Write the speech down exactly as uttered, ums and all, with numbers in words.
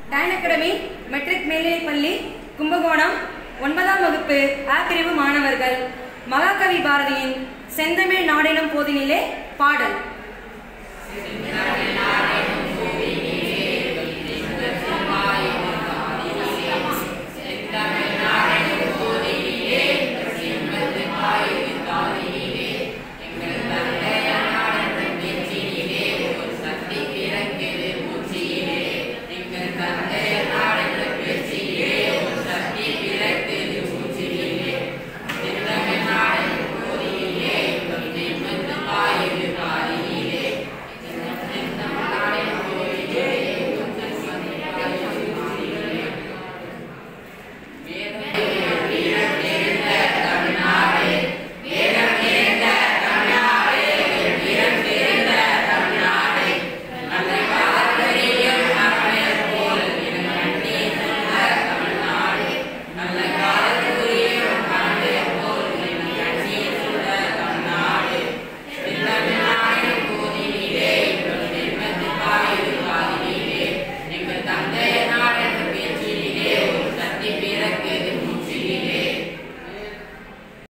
Don academy matric மேல்நிலைப்பள்ளி கும்பகோணம் ஒன்பதாம் வகுப்பு ஆ பிரிவு மாணவர்கள் மகாகவி பாரதியின் செந்தமிழ் நாடெனும் போதினிலே பாடல்.